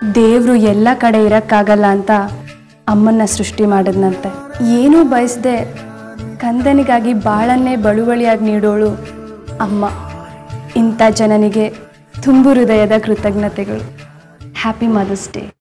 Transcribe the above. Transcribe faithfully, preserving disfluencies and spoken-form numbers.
ದೇವರು ಎಲ್ಲ ಕಡೆ ಇರೋಕ್ಕಾಗಲ್ಲ ಅಂತ ಅಮ್ಮನ್ನ ಸೃಷ್ಟಿ ಮಾಡಿದ್ನಂತೆ. ಏನೂ ಬಯಸದೆ ಕಂದನಿಗಾಗಿ ಬಾಳನ್ನೇ ಬಳುವಳಿಯಾಗಿ ನೀಡೋಳು ಅಮ್ಮ. ಇಂಥ ಜನನಿಗೆ ತುಂಬು ಹೃದಯದ ಕೃತಜ್ಞತೆಗಳು. Happy mother's day.